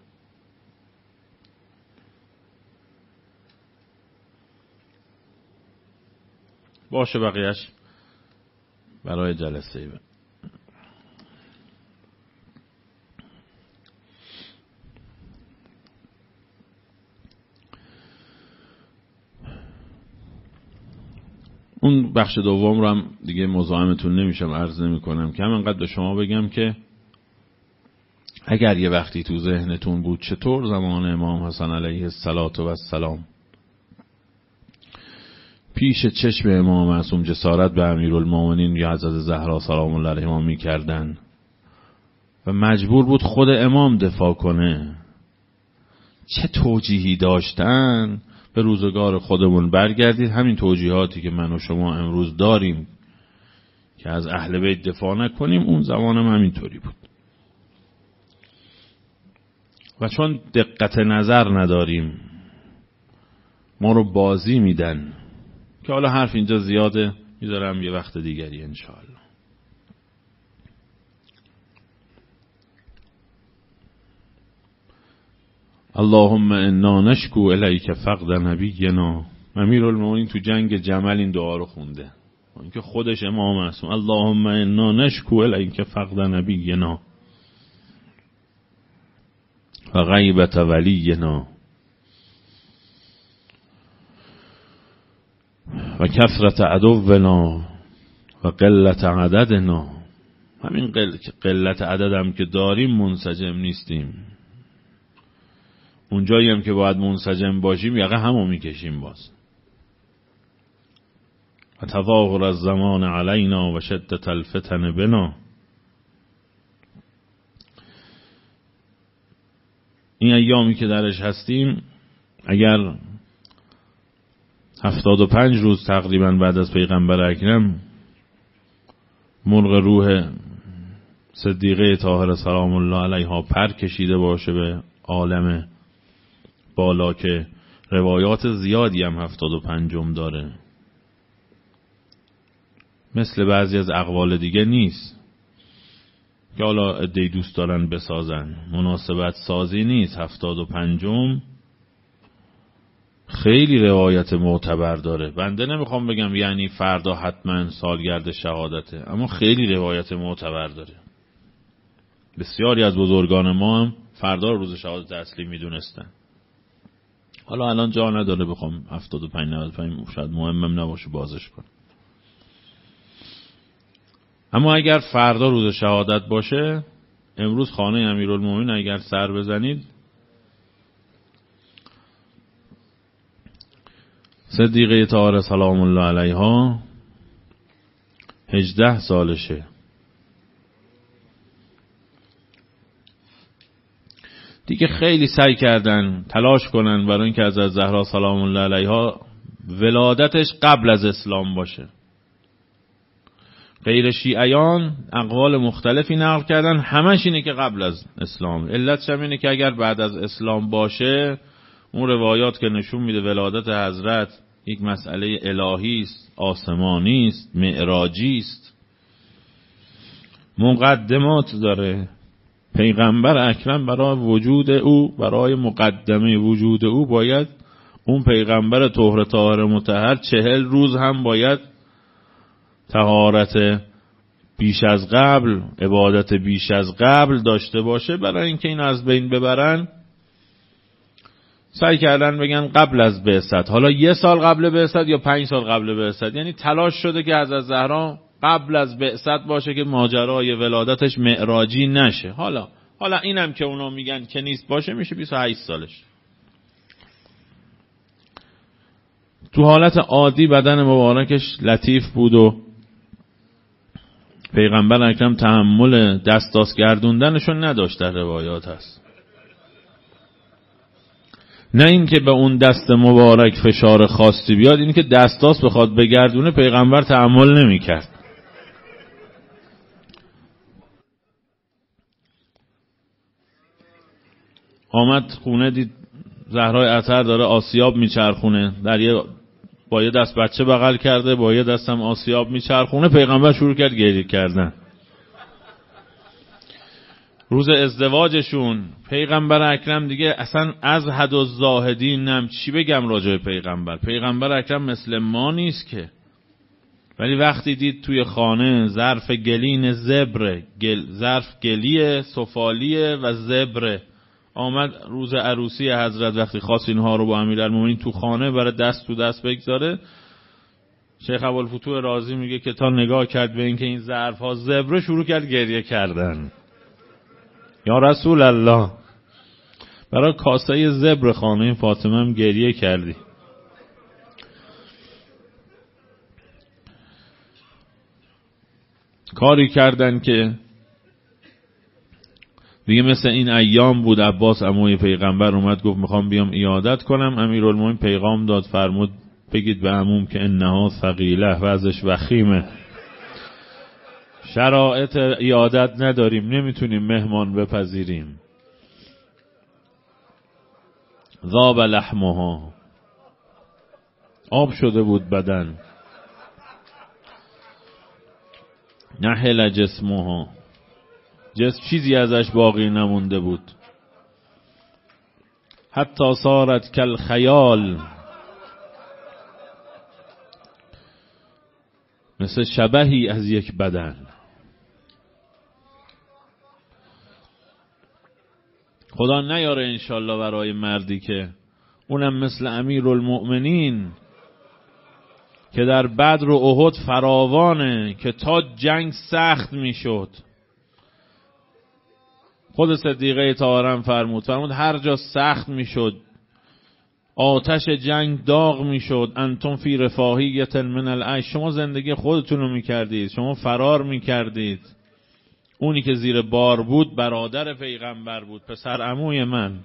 باشه بقیهش برای جلسه بخش دوم رو هم دیگه مزاحمتون نمیشم، عرض نمی کنم که همینقدر به شما بگم که اگر یه وقتی تو ذهنتون بود چطور زمان امام حسن علیه السلام پیش چشم امام معصوم جسارت به امیرالمومنین یا حضرت زهرا سلام الله علیها می‌کردن و مجبور بود خود امام دفاع کنه، چه توجیهی داشتن. به روزگار خودمون برگردید، همین توجیهاتی که من و شما امروز داریم که از اهل بیت دفاع نکنیم، اون زمان هم همینطوری بود. و چون دقت نظر نداریم ما رو بازی میدن، که حالا حرف اینجا زیاده، میذارم یه وقت دیگری انشاءالله. اللهم انا نشکو الیک فقد نبینا. امیرالمومنین تو جنگ جمل این دعا رو خونده، اینکه خودش امام معصوم اللهم انا نشکو الیک فقد نبینا و غیبت ولینا و کثرت عدونا و قلت عددنا. همین قلت عددم که داریم منسجم نیستیم، اونجایی هم که باید منسجم باشیم یقه همو میکشیم باز. و تظاهر الزمان علینا و شدت الفتن بنا. این ایامی که درش هستیم، اگر 75 روز تقریبا بعد از پیغمبر اکرم مرغ روح صدیقه طاهره سلام الله علیها پر کشیده باشه به عالم بالا، که روایات زیادی هم 75 داره، مثل بعضی از اقوال دیگه نیست که حالا عده‌ای دوست دارن بسازن، مناسبت سازی نیست. 75 خیلی روایت معتبر داره. بنده نمیخوام بگم یعنی فردا حتما سالگرد شهادته، اما خیلی روایت معتبر داره. بسیاری از بزرگان ما هم فردا روز شهادت اصلی میدونستن. حالا الان جا نداره بخوام 75 شاید مهمم نباشه بازش کنم، اما اگر فردا روز شهادت باشه، امروز خانه امیرالمومنین اگر سر بزنید، صدیقه طاهره سلام الله علیها 18 سالشه. دیگه خیلی سعی کردن تلاش کنن برای اینکه از زهرا سلام الله علیها ولادتش قبل از اسلام باشه. غیر شیعیان اقوال مختلفی نقل کردن، همش اینه که قبل از اسلام. علتش هم اینه که اگر بعد از اسلام باشه، اون روایات که نشون میده ولادت حضرت یک مسئله الهی است، آسمانی است، معراجی است، مقدمات داره. پیغمبر اکرم برای وجود او، برای مقدمه وجود او، باید اون پیغمبر طهر طاهر مطهر 40 روز هم باید طهارت بیش از قبل، عبادت بیش از قبل داشته باشه. برای اینکه این از بین ببرن سعی کردن بگن قبل از بعثت، حالا 1 سال قبل بعثت یا 5 سال قبل بعثت، یعنی تلاش شده که حضرت زهرا قبل از بعثت باشه که ماجرای ولادتش معراجی نشه. حالا اینم که اونا میگن که نیست باشه، میشه 28 سالش. تو حالت عادی بدن مبارکش لطیف بود و پیغمبر اکرم تحمل دستاس گردوندنشون نداشت، در روایات هست. نه این که به اون دست مبارک فشار خاصی بیاد، این که دستاس بخواد بگردونه پیغمبر تحمل نمی کرد. آمد خونه، دید زهرای عطر داره آسیاب میچرخونه، با یه دست بچه بغل کرده، با یه دست هم آسیاب میچرخونه. پیغمبر شروع کرد گریه کردن. روز ازدواجشون پیغمبر اکرم دیگه اصلا از حد و زاهدین نم چی بگم راجع به پیغمبر اکرم مثل ما نیست که. ولی وقتی دید توی خانه ظرف گلین زبره، ظرف گلیه، سفالیه و زبره، آمد روز عروسی حضرت وقتی خواست اینها رو با امیرالمومنین تو خانه برای دست تو دست بگذاره، شیخ ابوالفتوح رازی میگه که تا نگاه کرد به اینکه این ظرف‌ها زبره، شروع کرد گریه کردن. یا رسول الله، برای کاسه زبر خانه فاطمه هم گریه کردی. کاری کردن که دیگه مثل این ایام بود. عباس عموی پیغمبر اومد گفت میخوام بیام عیادت کنم. امیرالمومنین پیغام داد فرمود بگید به عموم که انها ثقیله، وضعش وخیمه، شرایط عیادت نداریم، نمیتونیم مهمان بپذیریم. ذاب لحمها، آب شده بود بدن. نحل جسمها، چیزی ازش باقی نمونده بود. حتی صارت کل خیال، مثل شبهی از یک بدن. خدا نیاره انشالله برای مردی که اونم مثل امیرالمؤمنین که در بدر و احد فراوانه، که تا جنگ سخت میشد. خود صدیقه طاهره فرمود هر جا سخت میشد، آتش جنگ داغ میشد، انتم فی رفاهیت من العیش، شما زندگی خودتون رو میکردید، شما فرار میکردید. اونی که زیر بار بود برادر پیغمبر بود، پسر عموی من.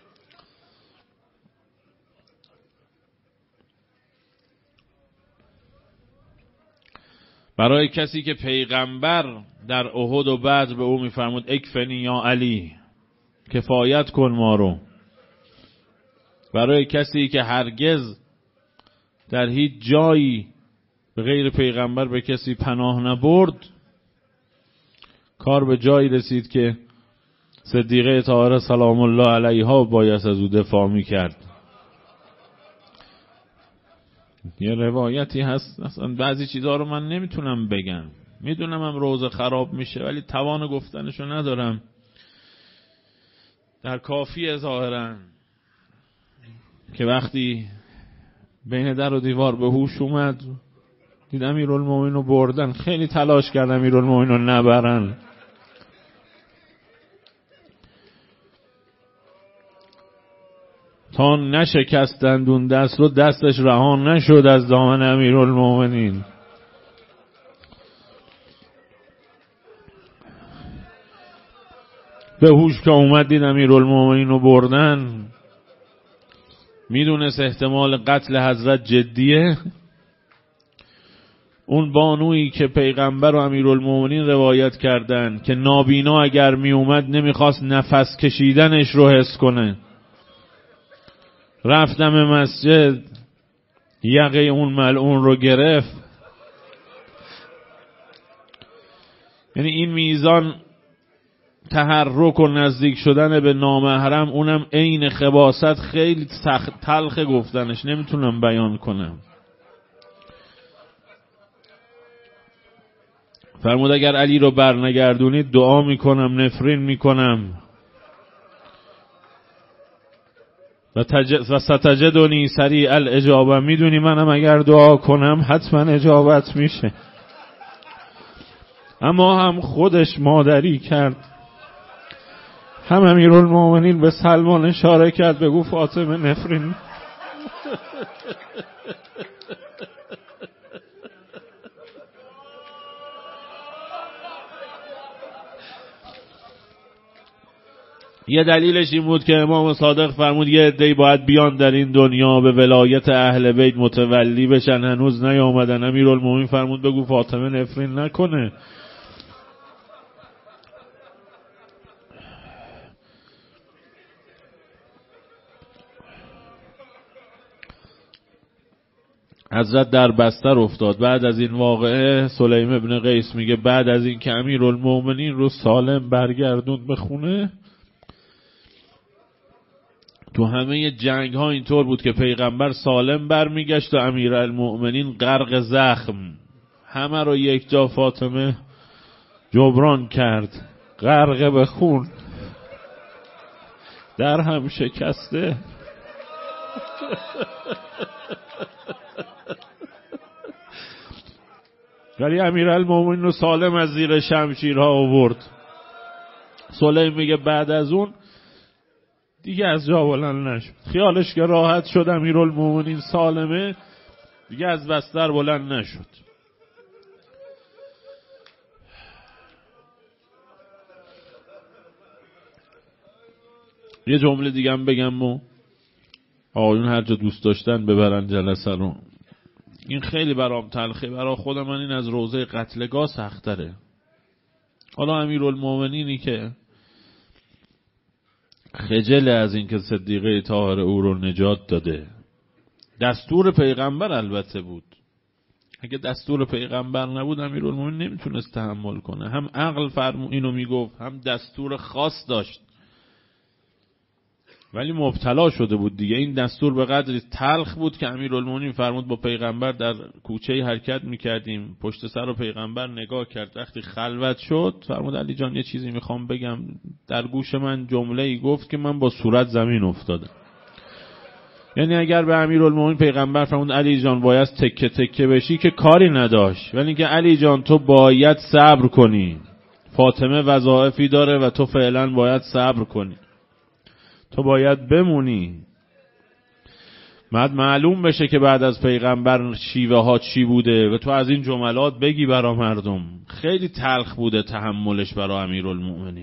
برای کسی که پیغمبر در احد و بدر به او میفرمود اکفنی یا علی، کفایت کن ما رو. برای کسی که هرگز در هیچ جایی به غیر پیغمبر به کسی پناه نبرد، کار به جایی رسید که صدیقه طاهره سلام الله علیها باید از او دفاع میکرد. یه روایتی هست، اصلا بعضی چیزها رو من نمیتونم بگم، میدونم هم روز خراب میشه ولی توان گفتنشو ندارم. در کافیه ظاهرا که وقتی بین در و دیوار به هوش اومد، دید امیرالمومنین رو بردن، خیلی تلاش کرد امیرالمومنین رو نبرن. تا نشکستند اون دست و دستش رها نشد از دامن امیرالمومنین. به هوش که اومد دید امیرالمومنین رو بردن، میدونست احتمال قتل حضرت جدیه. اون بانویی که پیغمبر و امیرالمومنین روایت کردن که نابینا اگر می اومد نمیخواست نفس کشیدنش رو حس کنه، رفتم مسجد، یقه اون ملعون رو گرفت. یعنی این میزان تحرک و نزدیک شدن به نامحرم، اونم عین خباثت، خیلی سخت تلخ گفتنش، نمیتونم بیان کنم. فرمود اگر علی رو برنگردونید دعا میکنم، نفرین میکنم و ستجدنی سریع الاجابه، میدونی منم اگر دعا کنم حتما اجابت میشه. اما هم خودش مادری کرد، هم امیرالمومنین به سلمان اشاره کرد، بگو فاطمه نفرین. یه دلیلش این بود که امام صادق فرمود یه عده‌ای باید بیان در این دنیا به ولایت اهل بیت متولی بشن، هنوز نیامدن. امیرالمومنین فرمود بگو فاطمه نفرین نکنه. حضرت در بستر افتاد. بعد از این واقعه سلیم ابن قیس میگه بعد از این که امیرالمومنین رو سالم برگردوند به خونه، تو همه جنگ ها اینطور بود که پیغمبر سالم برمیگشت و امیرالمومنین غرق زخم. همه رو یک جا فاطمه جبران کرد، غرق به خون، در هم شکسته. ولی امیرالمومنین رو سالم از زیر شمشیرها آورد. سلیم میگه بعد از اون دیگه از جا بلند نشد. خیالش که راحت شد امیرالمومنین سالمه، دیگه از بستر بلند نشد. یه جمله دیگه هم بگم و آقایون هر جا دوست داشتن ببرن جلسه رو. این خیلی برام تلخه، برای خود من این از روزه قتلگاه سخت‌تره. حالا امیرالمومنینی که خجل از این که صدیقه طاهره او رو نجات داده، دستور پیغمبر البته بود، اگه دستور پیغمبر نبود امیرالمومنین نمیتونست تحمل کنه. هم عقل اینو میگفت، هم دستور خاص داشت، ولی مبتلا شده بود دیگه. این دستور به قدری تلخ بود که امیرالمومنین فرمود با پیغمبر در کوچه حرکت میکردیم، پشت سر رو پیغمبر نگاه کرد، وقتی خلوت شد فرمود علی جان یه چیزی میخوام بگم. در گوش من جمله‌ای گفت که من با صورت زمین افتادم. یعنی اگر به امیرالمومنین پیغمبر فرمود علی جان باید تکه تکه بشی که کاری نداشت، ولی که علی جان تو باید صبر کنی، فاطمه وظایفی داره و تو فعلا باید صبر کنی، تو باید بمونی، بعد معلوم بشه که بعد از پیغمبر شیوه ها چی بوده و تو از این جملات بگی برا مردم. خیلی تلخ بوده تحملش برا امیرالمومنین.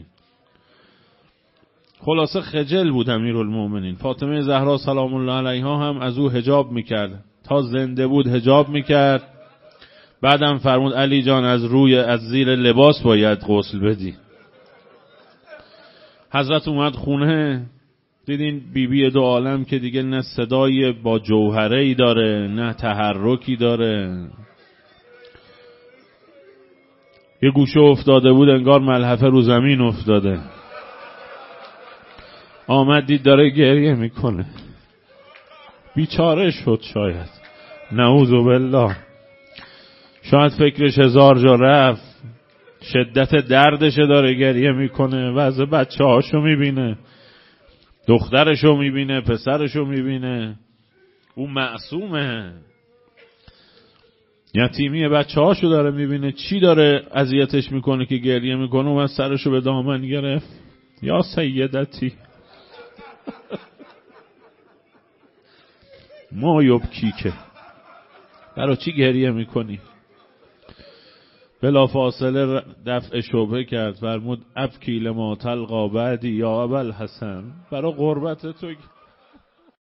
خلاصه خجل بود امیرالمومنین. فاطمه زهرا سلام الله علیها هم از او حجاب میکرد، تا زنده بود حجاب میکرد. بعدم فرمود علی جان از زیر لباس باید غسل بدی. حضرت اومد خونه، دیدین بیبی دو عالم که دیگه نه صدای با جوهره‌ای داره نه تحرکی داره، یه گوشه افتاده بود انگار ملحفه رو زمین افتاده. آمد دید داره گریه میکنه، بیچاره شد. شاید نعوذ بالله، شاید فکرش هزار جا رفت، شدت دردش داره گریه میکنه، وضع بچه هاشو میبینه، دخترشو میبینه، پسرشو میبینه، اون معصومه، یتیمی بچه هاشو داره میبینه، چی داره اذیتش میکنه که گریه میکنه. و سرشو به دامن گرفت، یا سیدتی ما یبکی، که برای چی گریه میکنی؟ بلا فاصله دفع شبهه کرد، فرمود ابکی لما تلقا بعدی یا ابوالحسن، برای قربت تو